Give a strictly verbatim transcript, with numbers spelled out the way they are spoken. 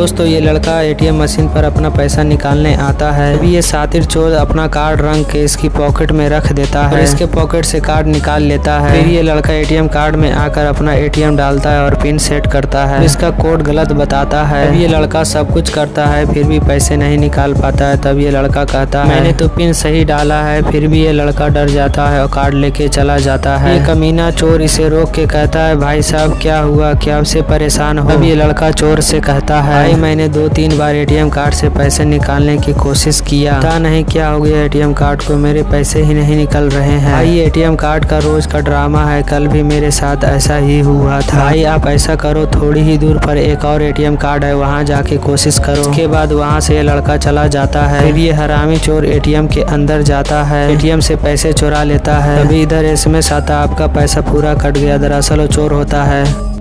दोस्तों ये लड़का एटीएम मशीन पर अपना पैसा निकालने आता है। अभी ये शातिर चोर अपना कार्ड रंग के इसकी पॉकेट में रख देता है और इसके पॉकेट से कार्ड निकाल लेता है। फिर ये लड़का एटीएम कार्ड में आकर अपना एटीएम डालता है और पिन सेट करता है। इसका कोड गलत बताता है। अब ये लड़का सब कुछ करता है फिर भी पैसे नहीं निकाल पाता है। तब ये लड़का कहता है मैंने तो पिन सही डाला है। फिर भी ये लड़का डर जाता है और कार्ड लेके चला जाता है। ये कमीना चोर इसे रोक के कहता है भाई साहब क्या हुआ, क्या आपसे परेशान हो? अब ये लड़का चोर से कहता है भाई मैंने दो तीन बार एटीएम कार्ड से पैसे निकालने की कोशिश किया, पता नहीं क्या हो गया एटीएम कार्ड को, मेरे पैसे ही नहीं निकल रहे हैं। भाई ये एटीएम कार्ड का रोज का ड्रामा है, कल भी मेरे साथ ऐसा ही हुआ था। भाई आप ऐसा करो थोड़ी ही दूर पर एक और एटीएम कार्ड है, वहाँ जाके कोशिश करो। उसके बाद वहाँ से ये लड़का चला जाता है। फिर ये हरामी चोर एटीएम के अंदर जाता है, एटीएम से पैसे चुरा लेता है। अभी इधर एसएमएस आता आपका पैसा पूरा कट गया, दरअसल वो चोर होता है।